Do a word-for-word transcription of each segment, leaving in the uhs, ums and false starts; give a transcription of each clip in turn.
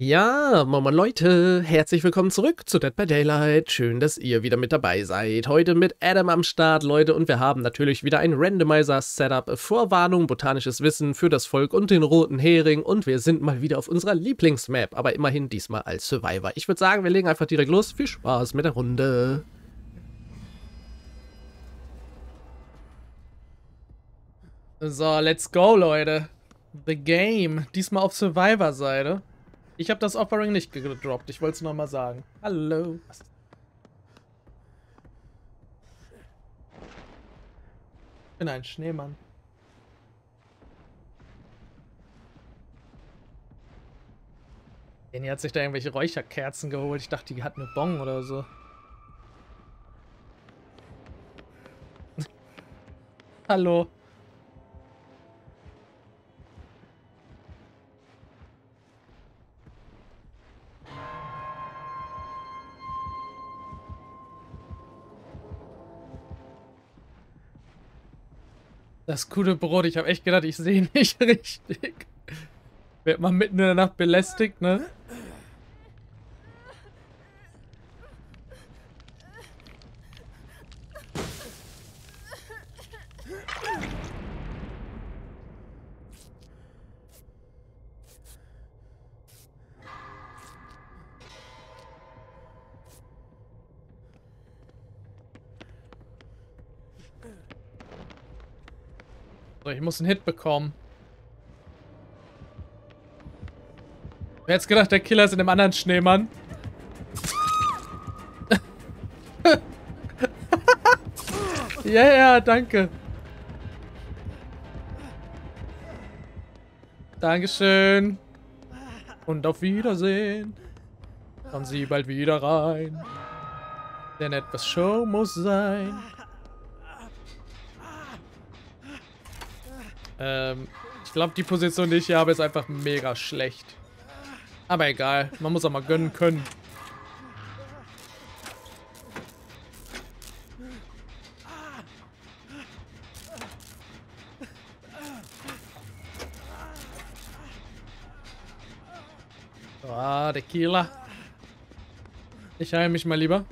Ja, Moin Moin Leute, herzlich willkommen zurück zu Dead by Daylight. Schön, dass ihr wieder mit dabei seid. Heute mit Adam am Start, Leute, und wir haben natürlich wieder ein Randomizer-Setup. Vorwarnung, botanisches Wissen für das Volk und den roten Hering, und wir sind mal wieder auf unserer Lieblingsmap, aber immerhin diesmal als Survivor. Ich würde sagen, wir legen einfach direkt los. Viel Spaß mit der Runde. So, let's go, Leute. The Game. Diesmal auf Survivor-Seite. Ich habe das Offering nicht gedroppt. Ich wollte es nochmal sagen. Hallo. Ich bin ein Schneemann. Jenny hat sich da irgendwelche Räucherkerzen geholt. Ich dachte, die hat eine Bong oder so. Hallo. Das gute Brot, ich habe echt gedacht, ich sehe nicht richtig. Wird man mitten in der Nacht belästigt, ne? So, ich muss einen Hit bekommen. Wer hätte gedacht, der Killer ist in dem anderen Schneemann? Ja, ja, danke. Dankeschön. Und auf Wiedersehen. Kommen Sie bald wieder rein. Denn etwas Show muss sein. Ähm, ich glaube, die Position, die ich hier habe, ist einfach mega schlecht. Aber egal, man muss auch mal gönnen können. Ah, der Killer. Ich heile mich mal lieber.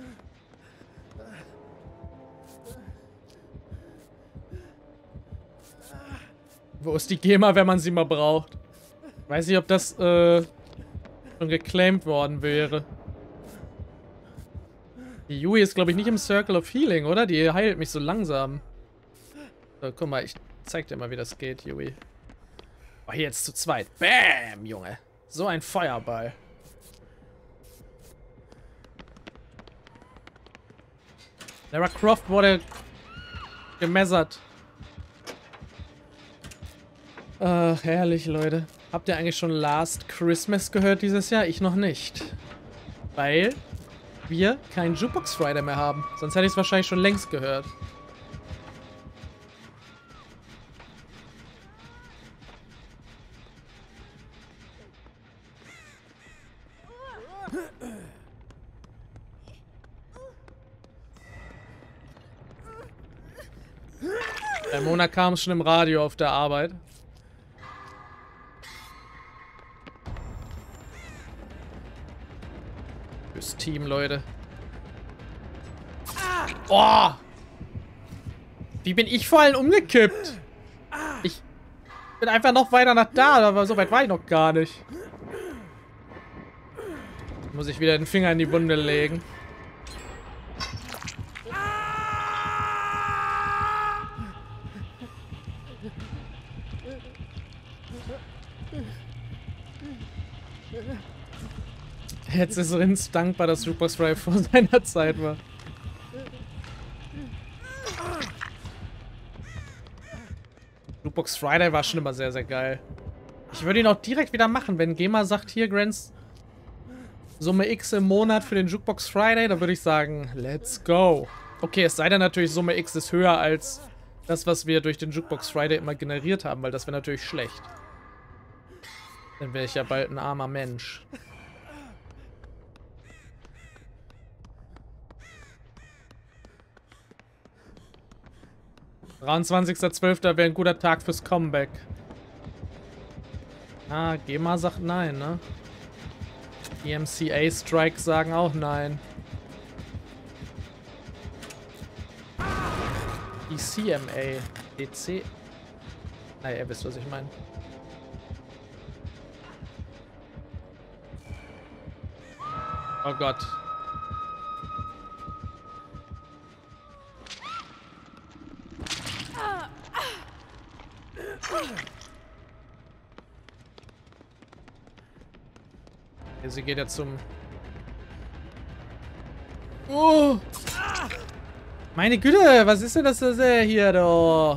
Wo ist die GEMA, wenn man sie mal braucht? Weiß nicht, ob das äh, schon geclaimed worden wäre. Die Yui ist, glaube ich, nicht im Circle of Healing, oder? Die heilt mich so langsam. So, guck mal, ich zeig dir mal, wie das geht, Yui. Oh, hier jetzt zu zweit. Bam, Junge. So ein Feuerball. Lara Croft wurde gemessert. Ach, herrlich, Leute. Habt ihr eigentlich schon Last Christmas gehört dieses Jahr? Ich noch nicht. Weil wir keinen Jukebox Friday mehr haben. Sonst hätte ich es wahrscheinlich schon längst gehört. Der Mona kam schon im Radio auf der Arbeit. Fürs Team, Leute. Oh! Wie bin ich vor allem umgekippt? Ich bin einfach noch weiter nach da, aber so weit war ich noch gar nicht. Muss ich wieder den Finger in die Wunde legen. Jetzt ist Rins dankbar, dass Jukebox Friday vor seiner Zeit war. Jukebox Friday war schon immer sehr, sehr geil. Ich würde ihn auch direkt wieder machen, wenn GEMA sagt, hier, Grants, Summe X im Monat für den Jukebox Friday, dann würde ich sagen, let's go. Okay, es sei denn natürlich, Summe X ist höher als das, was wir durch den Jukebox Friday immer generiert haben, weil das wäre natürlich schlecht. Dann wäre ich ja bald ein armer Mensch. dreiundzwanzigster zwölfter wäre ein guter Tag fürs Comeback. Ah, GEMA sagt nein, ne? Die M C A-Strikes sagen auch nein. Die C M A. D C. Naja, ihr wisst, was ich meine. Oh Gott. Sie geht ja zum... Oh! Meine Güte, was ist denn das hier, da?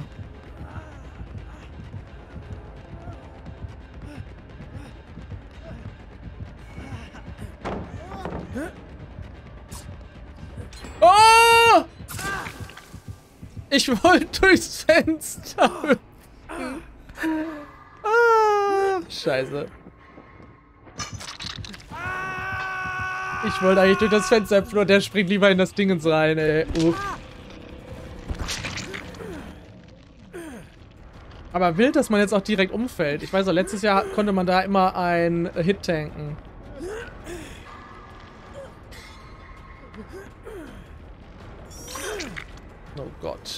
Oh! Ich wollte durchs Fenster hüpfen. Ah, scheiße. Ich wollte eigentlich durch das Fenster hüpfen und der springt lieber in das Dingens rein, ey. Uff. Aber wild, dass man jetzt auch direkt umfällt. Ich weiß auch, letztes Jahr konnte man da immer ein Hit tanken. Oh Gott.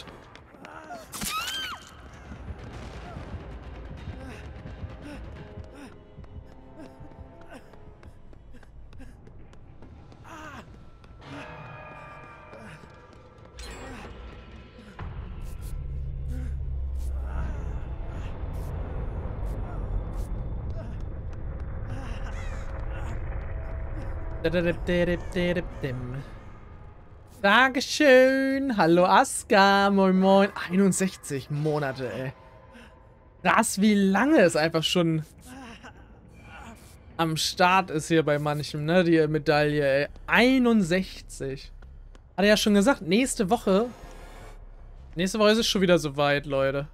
Dankeschön. Hallo Aska. Moin moin. einundsechzig Monate, ey. Krass, wie lange es einfach schon am Start ist hier bei manchem, ne? Die Medaille, ey. einundsechzig. Hat er ja schon gesagt, nächste Woche. Nächste Woche ist es schon wieder soweit, Leute.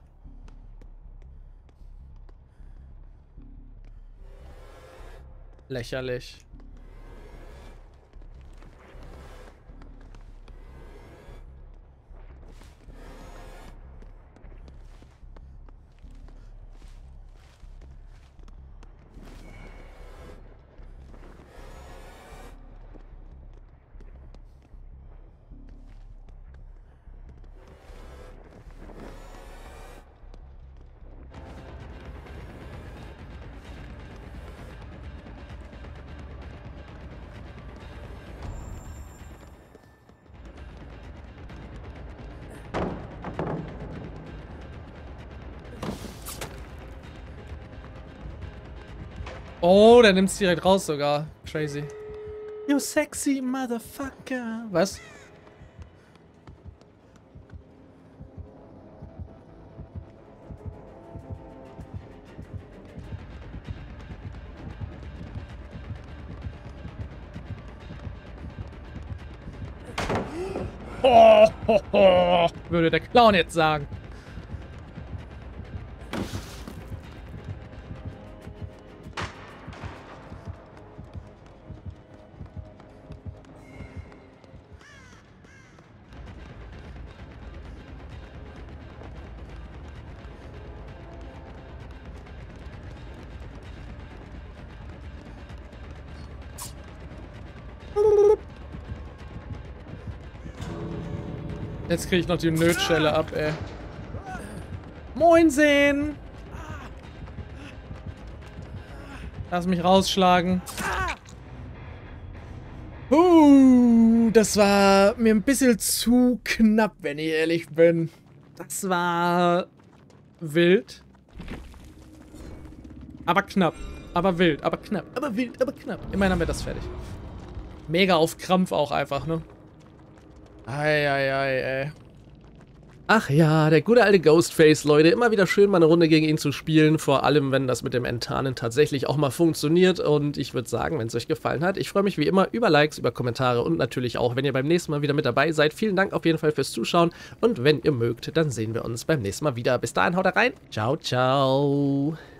Lächerlich. Oh, der nimmt es direkt raus sogar. Crazy. You sexy motherfucker. Was? Oh, ho, ho, würde der Clown jetzt sagen. Jetzt kriege ich noch die Nötschelle ab, ey. Moinsen! Lass mich rausschlagen. Uh, das war mir ein bisschen zu knapp, wenn ich ehrlich bin. Das war wild. Aber knapp. Aber wild. Aber knapp. Aber wild. Aber knapp. Immerhin haben wir das fertig. Mega auf Krampf auch einfach, ne? Eieiei, ey. Ach ja, der gute alte Ghostface, Leute. Immer wieder schön, mal eine Runde gegen ihn zu spielen. Vor allem, wenn das mit dem Enttarnen tatsächlich auch mal funktioniert. Und ich würde sagen, wenn es euch gefallen hat, ich freue mich wie immer über Likes, über Kommentare und natürlich auch, wenn ihr beim nächsten Mal wieder mit dabei seid. Vielen Dank auf jeden Fall fürs Zuschauen. Und wenn ihr mögt, dann sehen wir uns beim nächsten Mal wieder. Bis dahin, haut rein. Ciao, ciao.